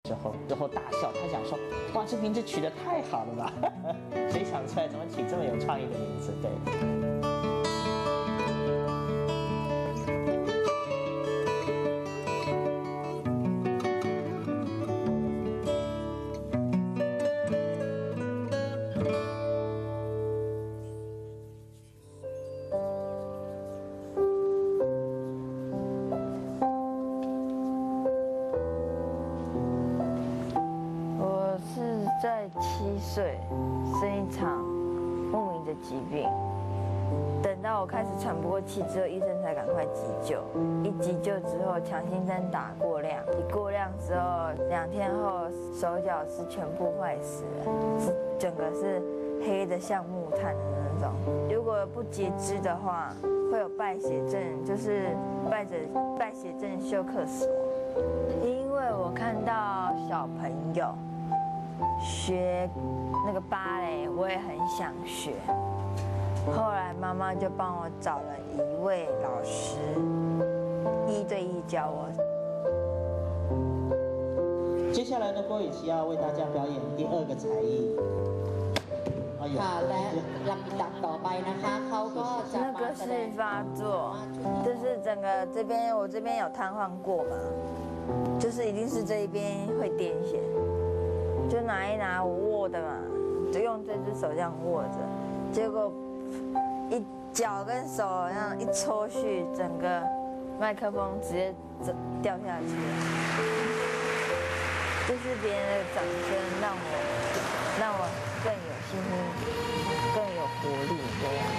之后大笑，他想说，哇，这名字取得太好了吧？谁想出来怎么取这么有创意的名字？对。 在7岁生一场莫名的疾病，等到我开始喘不过气之后，医生才赶快急救。一急救之后，强心针打过量，一过量之后，2天后手脚是全部坏死了，整个是黑的像木炭的那种。如果不截肢的话，会有败血症，就是败血症休克死亡。因为我看到小朋友学那个芭蕾，我也很想学。后来妈妈就帮我找了一位老师，1对1教我。 接下来呢，郭雨琪要为大家表演第2个才艺。 ค่ะและลำดับต่อไปนะคะเขาก็จะ那个是发作，就是整个这边我这边有瘫痪过嘛，就是一定是这一边会癫痫。就拿一拿我握的嘛，就用这只手这样握着，结果一脚跟手这样一抽去，整个麦克风直接掉下去了。就是别人的掌声让我更有信心，更有活力这样。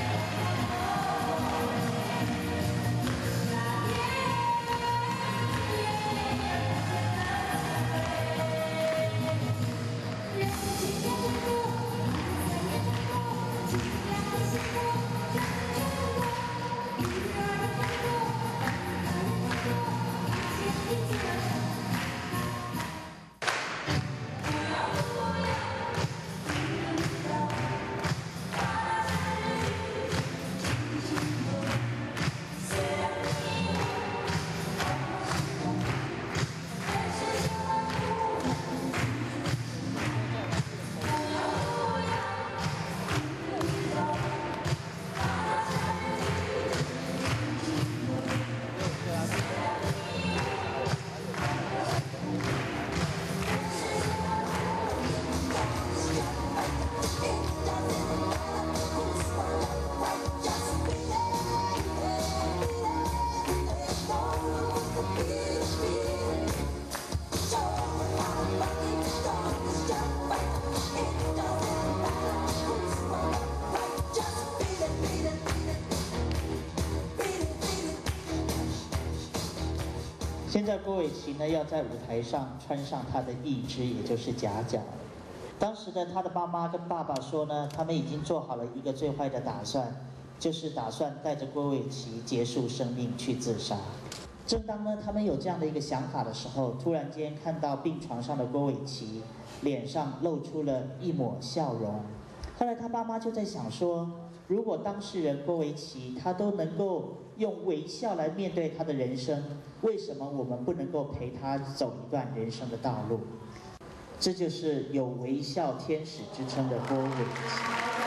现在郭伟琪呢要在舞台上穿上她的义肢，也就是假脚。当时呢，她的妈妈跟爸爸说呢，他们已经做好了一个最坏的打算，就是打算带着郭伟琪结束生命去自杀。正当呢他们有这样的一个想法的时候，突然间看到病床上的郭伟琪脸上露出了一抹笑容。后来他爸妈就在想说，如果当事人郭伟琪他都能够用微笑来面对他的人生，为什么我们不能够陪他走一段人生的道路？这就是有微笑天使之称的郭伟琪。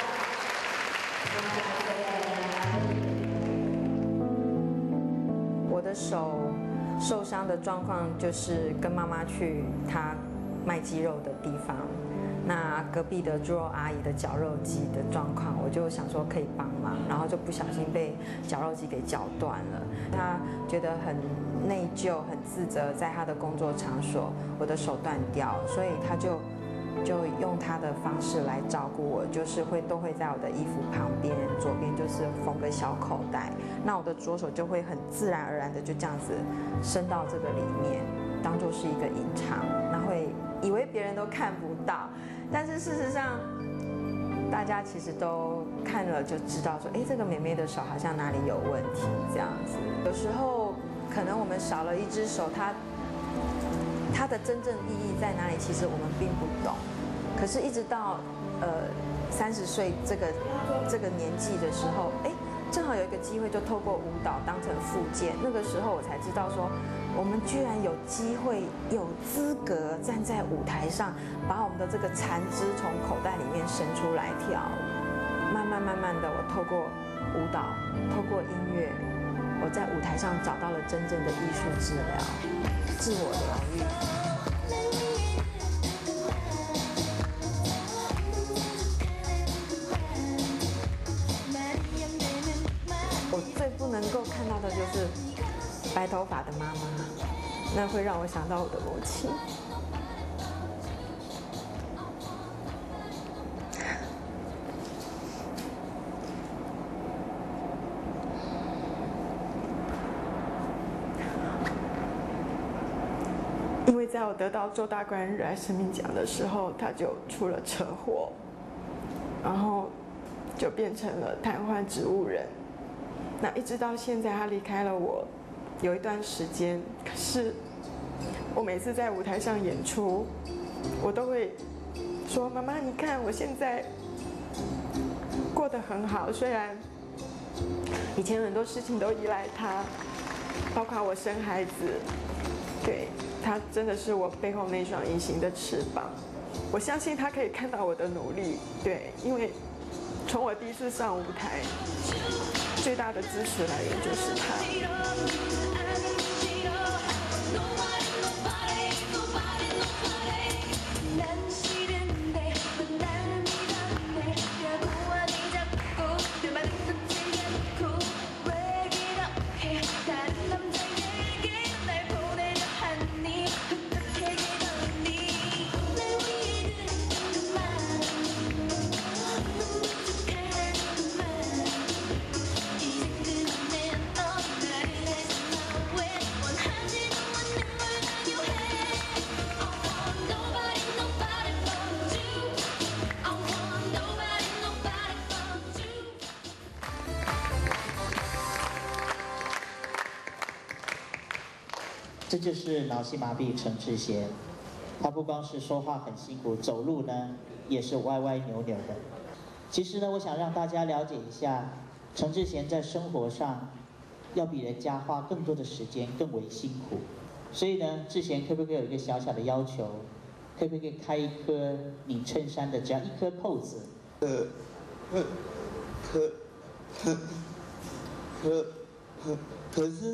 我的手受伤的状况就是跟妈妈去她卖鸡肉的地方，那隔壁的猪肉阿姨的绞肉机的状况，我就想说可以帮忙，然后就不小心被绞肉机给绞断了。她觉得很内疚、很自责，在她的工作场所我的手断掉，所以她就用她的方式来照顾我，就是都会在我的衣服旁边，左边就是缝个小口袋，那我的左手就会很自然而然的就这样子伸到这个里面，当做是一个隐藏，那会以为别人都看不到，但是事实上，大家其实都看了就知道说，哎，这个妹妹的手好像哪里有问题这样子。有时候可能我们少了一只手，它的真正意义在哪里？其实我们并不懂。可是，一直到30岁这个年纪的时候，哎，正好有一个机会，就透过舞蹈当成复健。那个时候我才知道说， 我们居然有机会、有资格站在舞台上，把我们的这个残肢从口袋里面伸出来跳舞。慢慢的，我透过舞蹈，透过音乐，我在舞台上找到了真正的艺术治疗、自我疗愈。我最不能够看到的就是白头发的妈妈，那会让我想到我的母亲。因为在我得到周大官热爱生命奖的时候，他就出了车祸，然后就变成了瘫痪植物人。那一直到现在，他离开了我有一段时间，可是我每次在舞台上演出，我都会说：“妈妈，你看我现在过得很好，虽然以前很多事情都依赖他，包括我生孩子，对。”他真的是我背后那双隐形的翅膀，我相信他可以看到我的努力，对，因为从我第一次上舞台，最大的支持来源就是他。 这就是脑性麻痹陈志贤，他不光是说话很辛苦，走路呢也是歪歪扭扭的。其实呢，我想让大家了解一下，陈志贤在生活上要比人家花更多的时间，更为辛苦。所以呢，志贤可不可以有一个小小的要求？可不可以开一颗拧衬衫的，只要一颗扣子？ 可是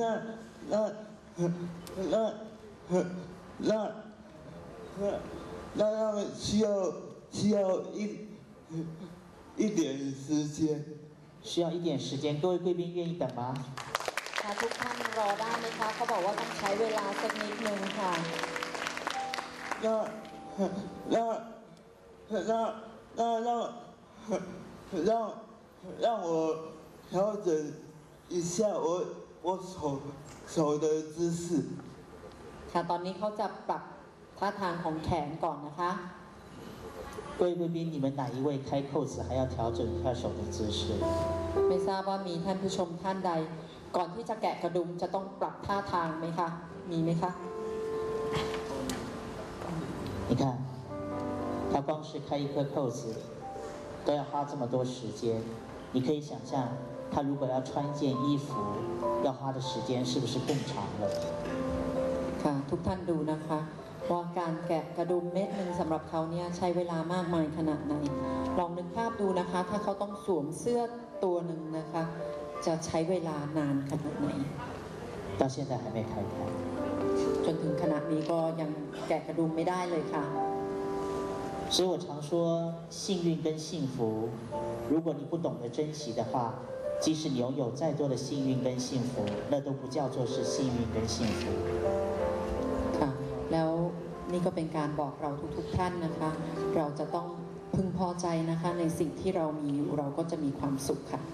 那需要一点时间， 需要一点时间。各位贵宾愿意等吗？ ทุกท่านรอได้ไหมคะเขาบอกว่าต้องใช้เวลาสักนิดนึงค่ะ让我调整一下我手的姿势。 ค่ะตอนนี้เขาจะปรับท่าทางของแขนก่อนนะคะ各位贵宾，你们哪一位开扣子还要调整一下手的姿势？ ไม่ทราบว่ามีท่านผู้ชมท่านใด ก่อนที่จะแกะกระดุมจะต้องปรับท่าทางไหมคะมีไหมคะ你看，他光是开一颗扣子都要花这么多时间，你可以想象，他如果要穿一件衣服，要花的时间是不是更长了？ ค่ะทุกท่านดูนะคะว่าการแกะกระดุมเม็ดหนึ่งสำหรับเขาเนี่ยใช้เวลามากมายขนาดไหนลองนึกภาพดูนะคะถ้าเขาต้องสวมเสื้อตัวหนึ่งนะคะจะใช้เวลานานขนาดไหน到现在还没开开。 จนถึงขณะนี้ก็ยังแกะกระดุมไม่ได้เลยค่ะ所以我常说，幸运跟幸福，如果你不懂得珍惜的话，即使你拥有再多的幸运跟幸福，那都不叫做是幸运跟幸福。 ค่ะแล้วนี่ก็เป็นการบอกเราทุกๆท่านนะคะ เราจะต้องพึงพอใจนะคะในสิ่งที่เรามีอยู่เราก็จะมีความสุขค่ะ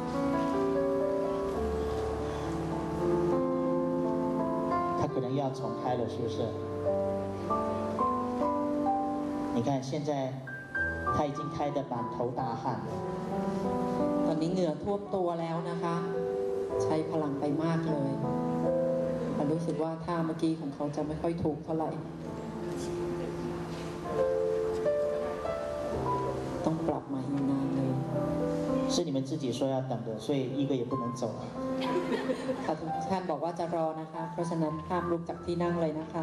他可能又要重开了，是不是？你看现在他已经开得满头大汗了。 ตอนนี้เหงื่อท่วมตัวแล้วนะคะ ใช้พลังไปมากเลยแต่รู้สึกว่าท่าเมื่อกี้ของเขาจะไม่ค่อยถูกเท่าไหร่ ต้องปรับใหม่นานเลย是你们自己说要等的，所以一个也不能走了。 ทุกท่านบอกว่าจะรอนะคะเพราะฉะนั้นห้ามลุกจากที่นั่งเลยนะคะ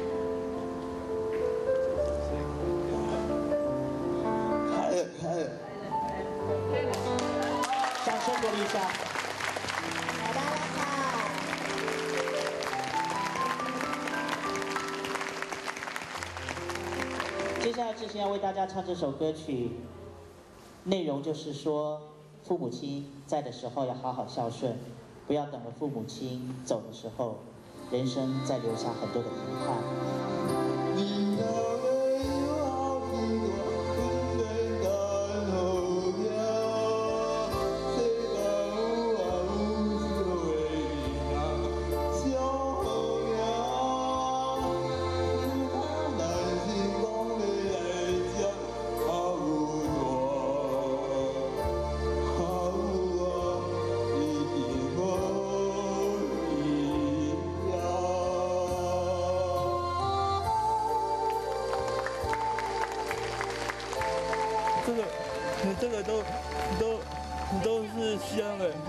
掌声鼓励一下。 来到了ค่ะ接下来志贤要为大家唱这首歌曲，内容就是说，父母亲在的时候要好好孝顺，不要等了父母亲走的时候，人生再留下很多的遗憾。 这个都是香的，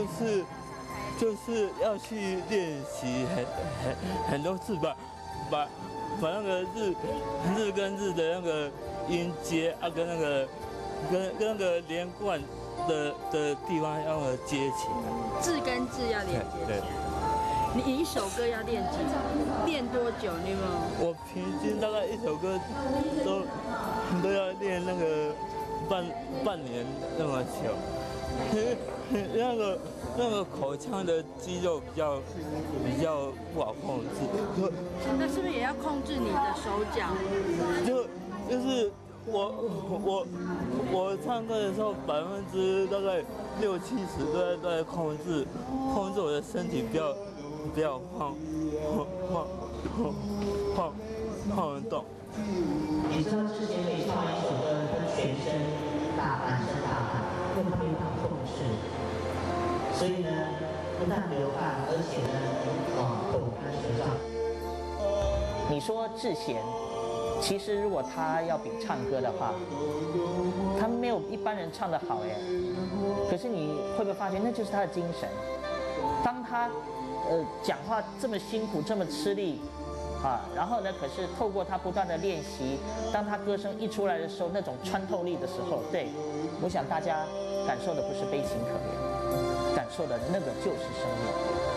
就是要去练习很多次把那个日跟日的那个音阶啊跟那个连贯的地方要接起来， 字跟字要连接起来。你一首歌要练练多久？你有没有？ 我平均大概一首歌都要练那个半年那么久，那个口腔的肌肉比较不好控制。 那是不是也要控制你的手脚？ 就是我唱歌的时候，大概60-70%都在控制我的身体，不要晃动。 你知道之前每唱完一首歌，他全身满身大汗，因为他没有办法控制，所以呢，不但流汗，而且呢，口干舌燥。你说志贤，其实如果他要比唱歌的话，他没有一般人唱得好哎。可是你会不会发现，那就是他的精神？当他讲话这么辛苦，这么吃力。然后呢？可是透过他不断的练习，当他歌声一出来的时候，那种穿透力的时候，对，我想大家感受的不是悲情可怜，感受的那个就是生命。